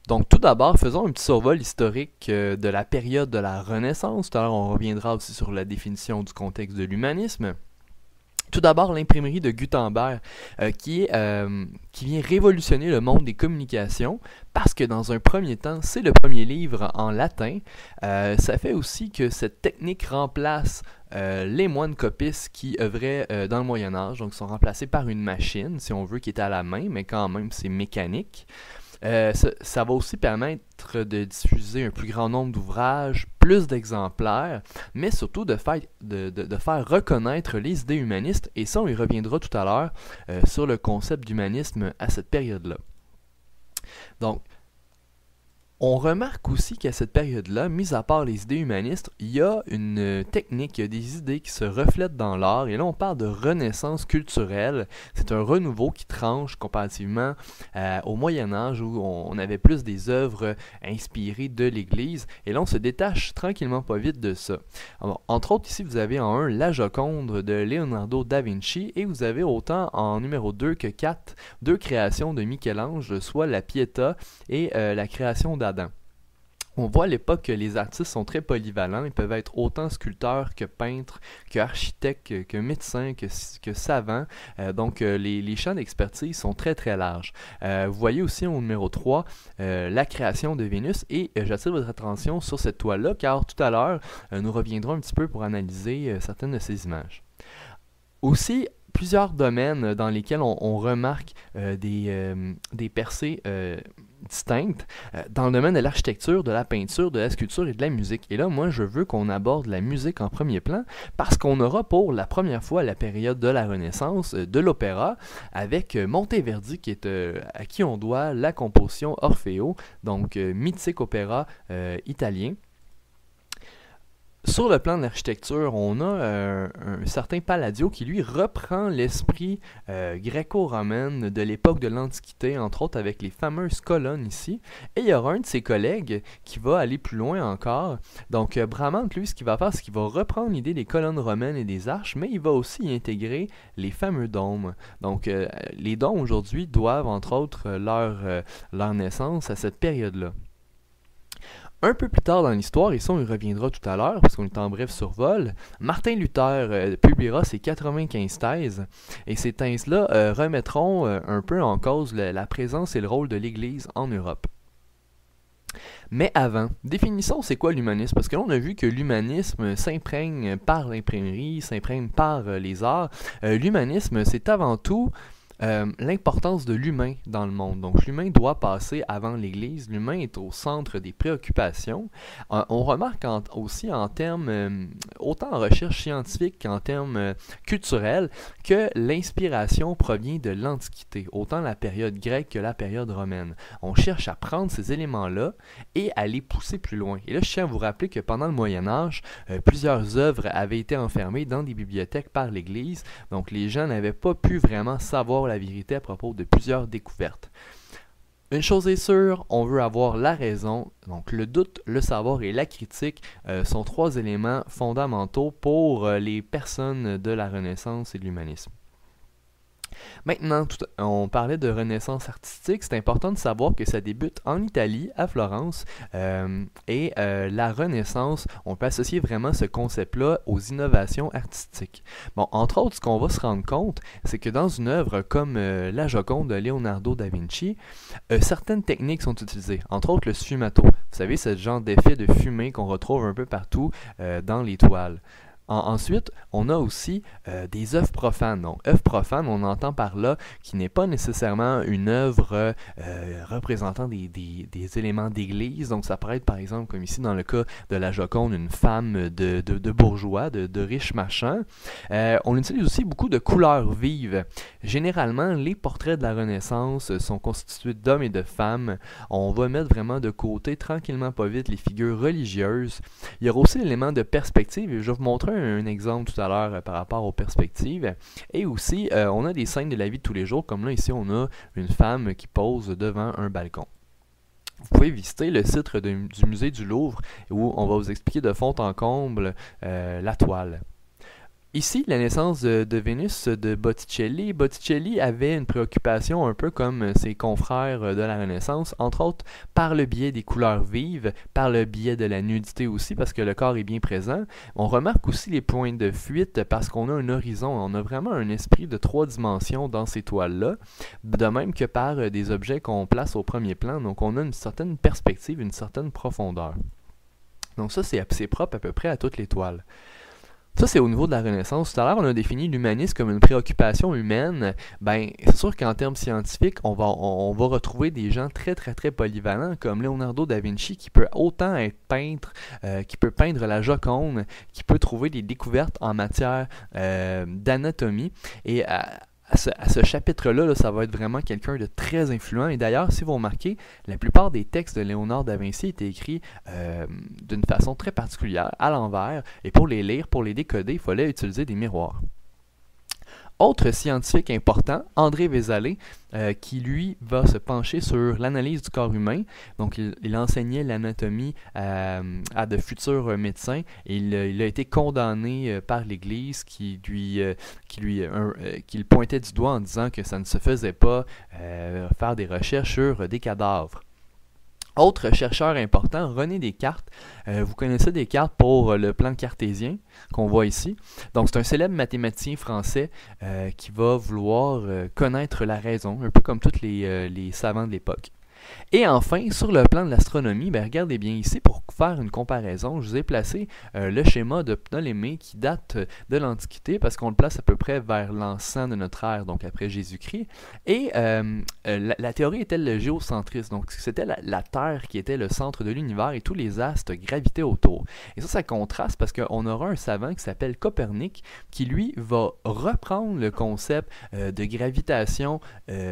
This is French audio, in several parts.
Donc tout d'abord, faisons un petit survol historique de la période de la Renaissance. Tout à l'heure, on reviendra aussi sur la définition du contexte de l'humanisme. Tout d'abord, l'imprimerie de Gutenberg, qui vient révolutionner le monde des communications, parce que dans un premier temps, c'est le premier livre en latin. Ça fait aussi que cette technique remplace les moines copistes qui œuvraient dans le Moyen Âge, donc sont remplacés par une machine, si on veut, qui est à la main, mais quand même c'est mécanique. Ça va aussi permettre de diffuser un plus grand nombre d'ouvrages, plus d'exemplaires, mais surtout de faire reconnaître les idées humanistes, et ça on y reviendra tout à l'heure sur le concept d'humanisme à cette période-là. Donc, on remarque aussi qu'à cette période-là, mis à part les idées humanistes, il y a une technique, il y a des idées qui se reflètent dans l'art, et là on parle de renaissance culturelle. C'est un renouveau qui tranche comparativement au Moyen-Âge où on avait plus des œuvres inspirées de l'Église, et là on se détache tranquillement pas vite de ça. Alors, entre autres, ici vous avez en 1 la Joconde de Leonardo da Vinci, et vous avez autant en numéro 2 que 4, deux créations de Michel-Ange, soit la Pietà et la création d'Adam. On voit à l'époque que les artistes sont très polyvalents, ils peuvent être autant sculpteurs que peintres, que architectes, que médecins, que savants, donc les champs d'expertise sont très très larges. Vous voyez aussi au numéro 3 la création de Vénus, et j'attire votre attention sur cette toile-là car tout à l'heure nous reviendrons un petit peu pour analyser certaines de ces images. Aussi, plusieurs domaines dans lesquels on remarque des percées distinctes, dans le domaine de l'architecture, de la peinture, de la sculpture et de la musique. Et là, moi, je veux qu'on aborde la musique en premier plan, parce qu'on aura pour la première fois la période de la Renaissance de l'opéra, avec Monteverdi, qui est, à qui on doit la composition Orfeo, donc mythique opéra italien. Sur le plan de l'architecture, on a un certain Palladio qui lui reprend l'esprit gréco-romaine de l'époque de l'Antiquité, entre autres avec les fameuses colonnes ici. Et il y aura un de ses collègues qui va aller plus loin encore. Donc Bramante, lui, ce qu'il va faire, c'est qu'il va reprendre l'idée des colonnes romaines et des arches, mais il va aussi y intégrer les fameux dômes. Donc les dômes aujourd'hui doivent entre autres leur naissance à cette période-là. Un peu plus tard dans l'histoire, et ça on y reviendra tout à l'heure parce qu'on est en bref survol, Martin Luther publiera ses 95 thèses, et ces thèses-là remettront un peu en cause la présence et le rôle de l'Église en Europe. Mais avant, définissons c'est quoi l'humanisme, parce que là on a vu que l'humanisme s'imprègne par l'imprimerie, s'imprègne par les arts. L'humanisme c'est avant tout l'importance de l'humain dans le monde. Donc l'humain doit passer avant l'Église, l'humain est au centre des préoccupations. On remarque aussi en termes, autant en recherche scientifique qu'en termes culturels, que l'inspiration provient de l'Antiquité, autant la période grecque que la période romaine. On cherche à prendre ces éléments-là et à les pousser plus loin. Et là, je tiens à vous rappeler que pendant le Moyen-Âge, plusieurs œuvres avaient été enfermées dans des bibliothèques par l'Église, donc les gens n'avaient pas pu vraiment savoir la vérité à propos de plusieurs découvertes. Une chose est sûre, on veut avoir la raison, donc le doute, le savoir et la critique sont trois éléments fondamentaux pour les personnes de la Renaissance et de l'humanisme. Maintenant, on parlait de renaissance artistique, c'est important de savoir que ça débute en Italie, à Florence, et la Renaissance, on peut associer vraiment ce concept-là aux innovations artistiques. Bon, entre autres, ce qu'on va se rendre compte, c'est que dans une œuvre comme la Joconde de Leonardo da Vinci, certaines techniques sont utilisées, entre autres le sfumato. Vous savez, c'est le genre d'effet de fumée qu'on retrouve un peu partout dans les toiles. Ensuite, on a aussi des œuvres profanes. Donc, œuvre profane, on entend par là qui n'est pas nécessairement une œuvre représentant des éléments d'église. Donc, ça pourrait être, par exemple, comme ici dans le cas de la Joconde, une femme de bourgeois, de riches marchands. On utilise aussi beaucoup de couleurs vives. Généralement, les portraits de la Renaissance sont constitués d'hommes et de femmes. On va mettre vraiment de côté, tranquillement pas vite, les figures religieuses. Il y aura aussi l'élément de perspective, et je vais vous montrer un exemple tout à l'heure par rapport aux perspectives. Et aussi, on a des scènes de la vie de tous les jours, comme là ici on a une femme qui pose devant un balcon. Vous pouvez visiter le site du musée du Louvre où on va vous expliquer de fond en comble la toile. Ici, la naissance de Vénus de Botticelli. Botticelli avait une préoccupation un peu comme ses confrères de la Renaissance, entre autres par le biais des couleurs vives, par le biais de la nudité aussi, parce que le corps est bien présent. On remarque aussi les points de fuite parce qu'on a un horizon, on a vraiment un esprit de 3 dimensions dans ces toiles-là, de même que par des objets qu'on place au premier plan, donc on a une certaine perspective, une certaine profondeur. Donc ça, c'est propre à peu près à toutes les toiles. Ça, c'est au niveau de la Renaissance. Tout à l'heure, on a défini l'humanisme comme une préoccupation humaine. Ben, c'est sûr qu'en termes scientifiques, on va retrouver des gens très, très, très polyvalents, comme Leonardo da Vinci, qui peut autant être peintre, qui peut peindre la Joconde, qui peut trouver des découvertes en matière d'anatomie. Et à ce chapitre-là, là, ça va être vraiment quelqu'un de très influent. Et d'ailleurs, si vous remarquez, la plupart des textes de Léonard da Vinci étaient écrits d'une façon très particulière, à l'envers. Et pour les lire, pour les décoder, il fallait utiliser des miroirs. Autre scientifique important, André Vézalé, qui lui va se pencher sur l'analyse du corps humain. Donc il enseignait l'anatomie à de futurs médecins et il a été condamné par l'Église qui le pointait du doigt en disant que ça ne se faisait pas faire des recherches sur des cadavres. Autre chercheur important, René Descartes. Vous connaissez Descartes pour le plan cartésien qu'on voit ici. Donc c'est un célèbre mathématicien français qui va vouloir connaître la raison, un peu comme tous les savants de l'époque. Et enfin, sur le plan de l'astronomie, ben regardez bien ici, pour faire une comparaison, je vous ai placé le schéma de Ptolémée qui date de l'Antiquité, parce qu'on le place à peu près vers l'an 100 de notre ère, donc après Jésus-Christ. Et la théorie était le géocentrisme, donc c'était la Terre qui était le centre de l'univers et tous les astres gravitaient autour. Et ça contraste parce qu'on aura un savant qui s'appelle Copernic, qui lui va reprendre le concept de gravitation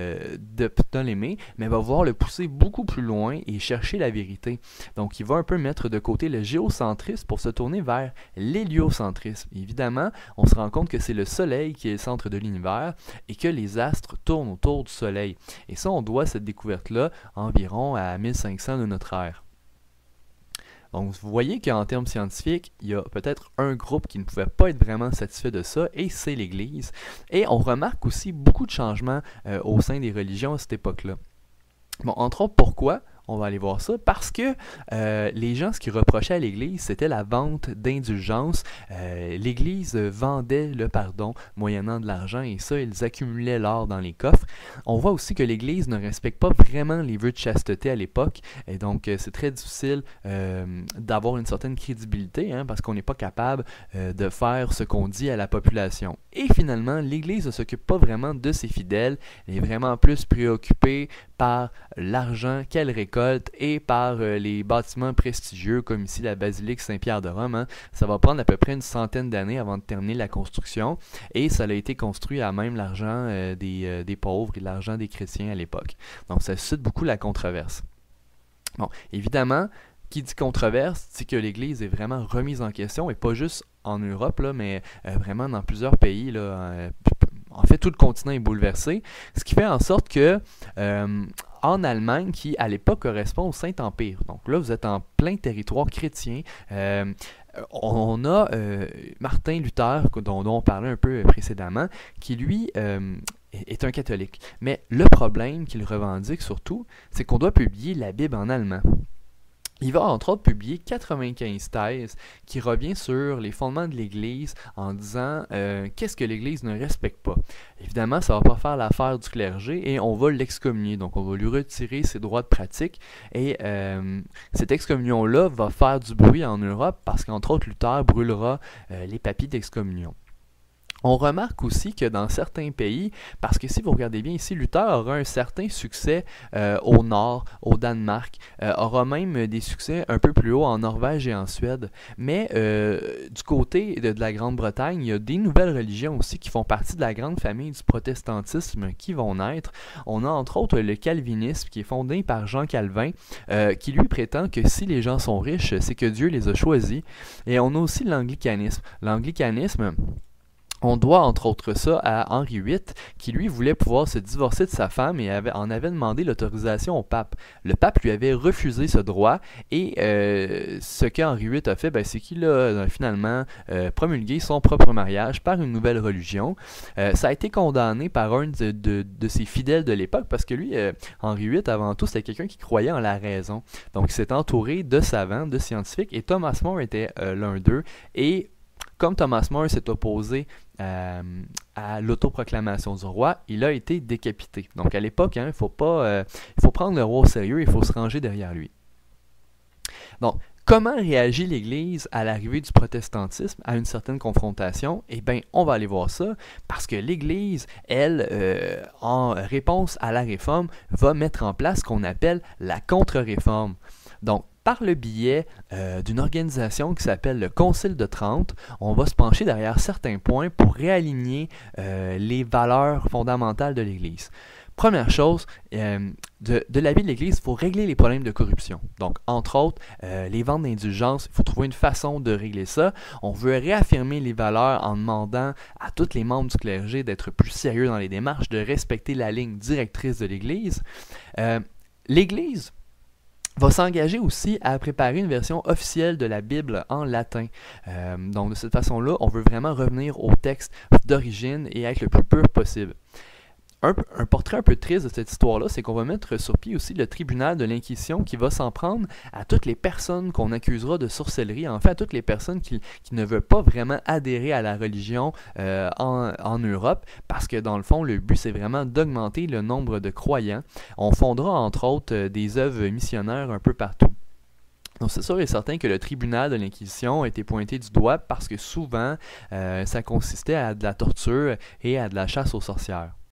de Ptolémée, mais va voir le pousser beaucoup plus loin et chercher la vérité. Donc il va un peu mettre de côté le géocentrisme pour se tourner vers l'héliocentrisme. Évidemment, on se rend compte que c'est le Soleil qui est le centre de l'univers et que les astres tournent autour du Soleil. Et ça, on doit cette découverte-là environ à 1500 de notre ère. Donc, vous voyez qu'en termes scientifiques, il y a peut-être un groupe qui ne pouvait pas être vraiment satisfait de ça, et c'est l'Église. Et on remarque aussi beaucoup de changements au sein des religions à cette époque-là. Bon, entre autres, pourquoi? On va aller voir ça. Parce que les gens, ce qu'ils reprochaient à l'Église, c'était la vente d'indulgences. L'Église vendait le pardon moyennant de l'argent et ça, ils accumulaient l'or dans les coffres. On voit aussi que l'Église ne respecte pas vraiment les vœux de chasteté à l'époque. Et donc, c'est très difficile d'avoir une certaine crédibilité parce qu'on n'est pas capable de faire ce qu'on dit à la population. Et finalement, l'Église ne s'occupe pas vraiment de ses fidèles. Elle est vraiment plus préoccupée par l'argent qu'elle récolte et par les bâtiments prestigieux comme ici la basilique Saint-Pierre de Rome. Ça va prendre à peu près une centaine d'années avant de terminer la construction et ça a été construit à même l'argent des pauvres et l'argent des chrétiens à l'époque. Donc ça suscite beaucoup la controverse. Bon, évidemment, qui dit controverse, dit que l'Église est vraiment remise en question et pas juste en Europe, là, mais vraiment dans plusieurs pays. Là, en fait, tout le continent est bouleversé, ce qui fait en sorte que en Allemagne, qui à l'époque correspond au Saint-Empire, donc là vous êtes en plein territoire chrétien, on a Martin Luther, dont on parlait un peu précédemment, qui lui est un catholique. Mais le problème qu'il revendique surtout, c'est qu'on doit publier la Bible en allemand. Il va entre autres publier 95 thèses qui revient sur les fondements de l'Église en disant qu'est-ce que l'Église ne respecte pas. Évidemment, ça ne va pas faire l'affaire du clergé et on va l'excommunier. Donc, on va lui retirer ses droits de pratique et cette excommunion-là va faire du bruit en Europe parce qu'entre autres, Luther brûlera les papiers d'excommunion. On remarque aussi que dans certains pays, parce que si vous regardez bien ici, Luther aura un certain succès au nord, au Danemark, aura même des succès un peu plus haut en Norvège et en Suède. Mais du côté de la Grande-Bretagne, il y a des nouvelles religions aussi qui font partie de la grande famille du protestantisme qui vont naître. On a entre autres le calvinisme qui est fondé par Jean Calvin, qui lui prétend que si les gens sont riches, c'est que Dieu les a choisis. Et on a aussi l'anglicanisme. L'anglicanisme, On doit entre autres ça à Henri VIII, qui lui voulait pouvoir se divorcer de sa femme et en avait demandé l'autorisation au pape. Le pape lui avait refusé ce droit et ce qu'Henri VIII a fait, ben, c'est qu'il a finalement promulgué son propre mariage par une nouvelle religion. Ça a été condamné par un de ses fidèles de l'époque parce que lui, Henri VIII, avant tout, c'était quelqu'un qui croyait en la raison. Donc il s'est entouré de savants, de scientifiques et Thomas More était l'un d'eux. Et comme Thomas More s'est opposé à l'autoproclamation du roi, il a été décapité. Donc à l'époque, il faut prendre le roi au sérieux, il faut se ranger derrière lui. Donc, comment réagit l'Église à l'arrivée du protestantisme, à une certaine confrontation? Eh bien, on va aller voir ça, parce que l'Église, elle, en réponse à la réforme, va mettre en place ce qu'on appelle la contre-réforme. Donc, par le biais d'une organisation qui s'appelle le Concile de Trente, on va se pencher derrière certains points pour réaligner les valeurs fondamentales de l'Église. Première chose, de la vie de l'Église, il faut régler les problèmes de corruption. Donc, entre autres, les ventes d'indulgences, il faut trouver une façon de régler ça. On veut réaffirmer les valeurs en demandant à tous les membres du clergé d'être plus sérieux dans les démarches, de respecter la ligne directrice de l'Église. L'Église va s'engager aussi à préparer une version officielle de la Bible en latin. Donc, de cette façon-là, on veut vraiment revenir au texte d'origine et être le plus pur possible. Un portrait un peu triste de cette histoire-là, c'est qu'on va mettre sur pied aussi le tribunal de l'Inquisition qui va s'en prendre à toutes les personnes qu'on accusera de sorcellerie, en fait à toutes les personnes qui ne veulent pas vraiment adhérer à la religion en Europe, parce que dans le fond, le but c'est vraiment d'augmenter le nombre de croyants. On fondera entre autres des œuvres missionnaires un peu partout. Donc c'est sûr et certain que le tribunal de l'Inquisition a été pointé du doigt parce que souvent ça consistait à de la torture et à de la chasse aux sorcières.